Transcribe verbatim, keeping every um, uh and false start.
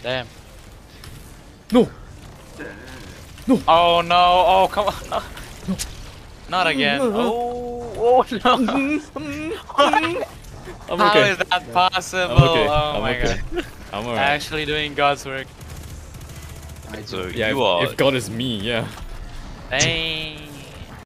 Damn. No! No! Oh no! Oh come on! No. Not again! Oh! Oh no! I'm How okay. is that possible? I'm okay. Oh I'm my okay. god! I'm alright. Actually doing God's work. I So do. Yeah, you if, are if God is me, yeah. Dang.